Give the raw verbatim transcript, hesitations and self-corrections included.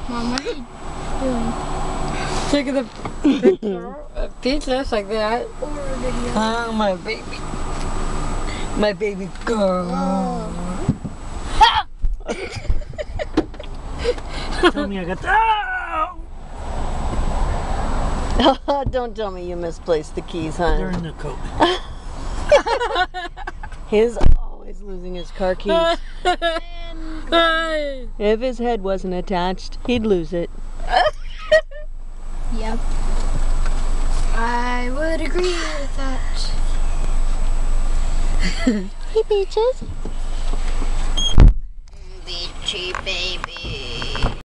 Mom, what are you doing? Taking the picture of pizza like that. Or a video. Oh, my baby. My baby girl. Oh. Tell me I got oh! Don't tell me you misplaced the keys, huh? They're in the coat. He's always losing his car keys. If his head wasn't attached, he'd lose it. Yep. I would agree with that. Hey, Peaches. Beachy baby.